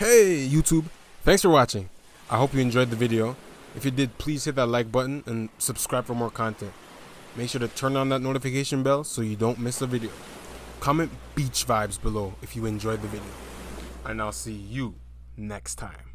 Hey YouTube, thanks for watching. I hope you enjoyed the video. If you did, please hit that like button and subscribe for more content. Make sure to turn on that notification bell so you don't miss a video. Comment beach vibes below if you enjoyed the video. And I'll see you next time.